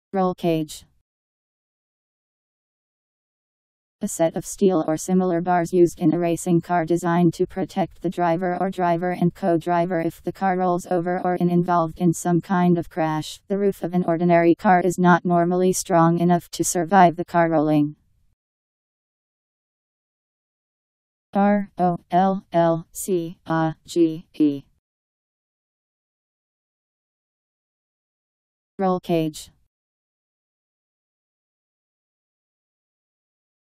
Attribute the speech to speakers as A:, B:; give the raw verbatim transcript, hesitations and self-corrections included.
A: Roll cage. A set of steel or similar bars used in a racing car designed to protect the driver or driver and co-driver if the car rolls over or is involved in some kind of crash. The roof of an ordinary car is not normally strong enough to survive the car rolling. R O L L C A G E. Roll cage.